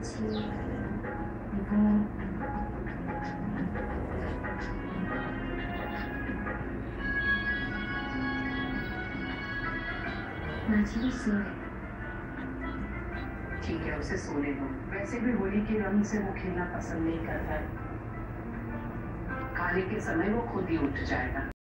जी वो माजी भी सो गए। ठीक है, उसे सोने दो। वैसे भी होली के रंग से वो खेलना पसंद नहीं करता है। खाने के समय वो खुद ही उठ जाएगा।